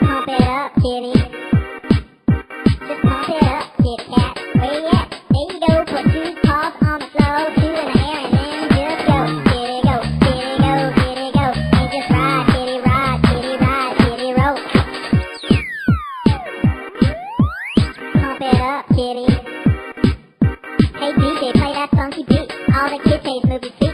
Pump it up, kitty. Just pump it up, kitty cat. Where you at? There you go. Put two paws on the floor, two in the air, and then just go. Kitty go, kitty go, kitty go. And just ride, kitty ride, kitty ride, kitty roll. Pump it up, kitty. Hey DJ, play that funky beat. All the kids say move your feet.